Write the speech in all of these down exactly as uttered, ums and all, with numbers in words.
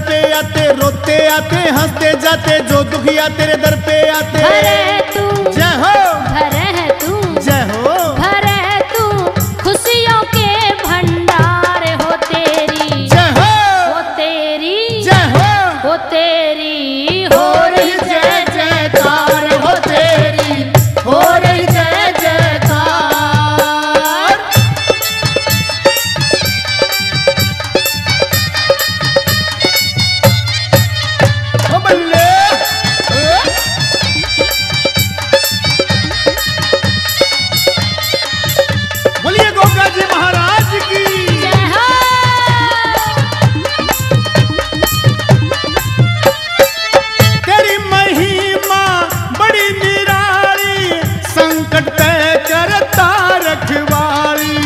पे आते, रोते आते, हंसते जाते, जो दुखिया तेरे दर पे आते। घर है तू, जय हो, घर है तू, जय हो, घर है तू, खुशियों के भंडार हो तेरी, जय हो, हो तेरी, जय हो, हो तेरी, हो रही जय जयकार, हो तेरी, हो रही जय जयकार। ओ बल्ले, बोलिए गोगा जी महाराज की। जय हो। तेरी महिमा बड़ी निराली, संकट तय करता रखवाली।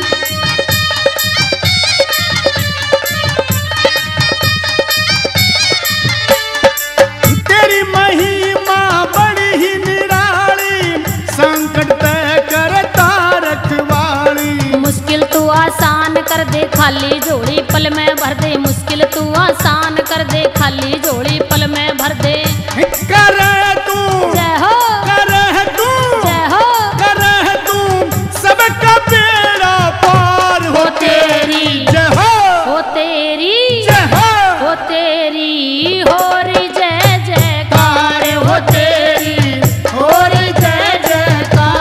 तेरी महिमा बड़ी ही निराली, संकट तय करता रखवाली। मुश्किल तू आसान कर दे, खाली झोली पल में भर दे, मुश्किल तू आसान कर दे, खाली झोली पल में भर दे। कर तू, जय हो, कर तू, जय हो, कर तू, सबका बेड़ा पार हो तेरी। जय हो, हो तेरी, जय हो, हो तेरी, हो री जय जयकार, हो तेरी, हो री जय जयकार।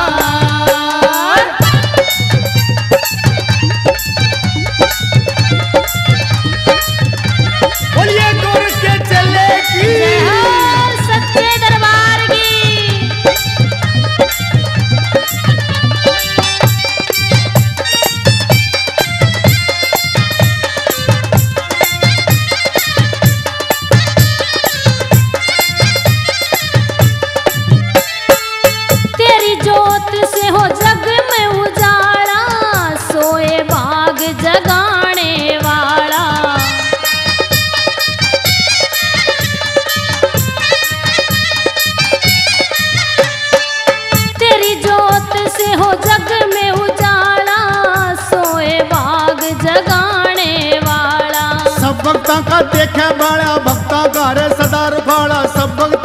बोलिए गुरु के चले की। जय हो सच्चे दरबार की। तेरी जोत से हो जग में उजाला, सोए बाग जगाने वाला। तेरी जोत से हो जग में उजाला, सोए बाग जगाने वाला। सब भक्ता का देखे बाड़ा, भक्ता का रे सदा रुखाड़ा, सब भक्त